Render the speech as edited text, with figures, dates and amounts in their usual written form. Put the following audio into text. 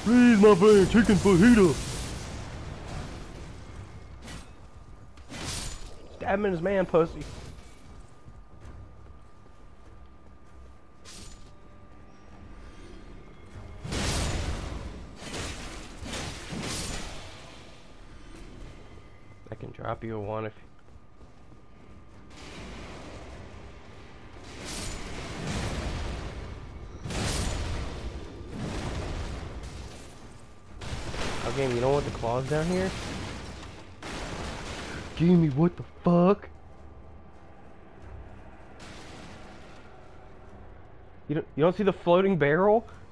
Please, my friend, chicken fajita. Stab him in his man pussy. I can drop you a one if... Okay, you know what the claw's down here? Gimme, what the fuck? You don't see the floating barrel?